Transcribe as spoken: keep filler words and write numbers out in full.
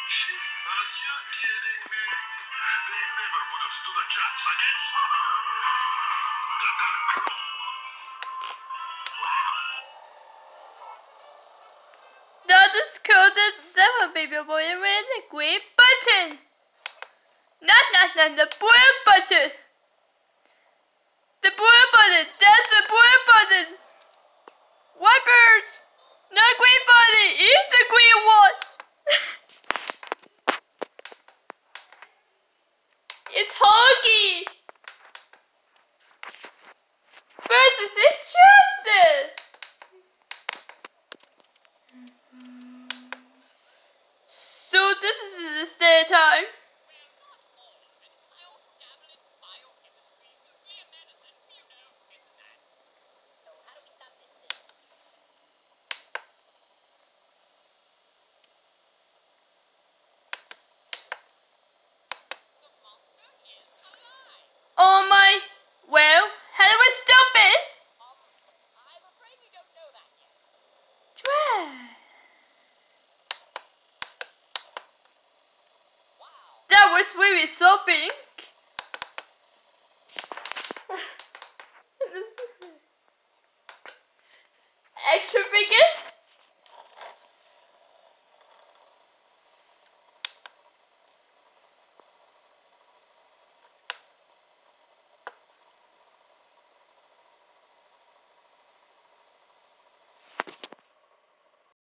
Shit, are you kidding me? They never would have stood a chance against the Dark Claw. Now this code is seven, baby boy, and with the green button. Not, not, not the blue button. The blue button. That's the blue button. Wipers. Not green button. It's the green one. It's Huggy. Versus it's Justin. So this is the stay time. Oh my, well, how do we stop it? I'm afraid we don't know that yet. Try. Wow. That was really something.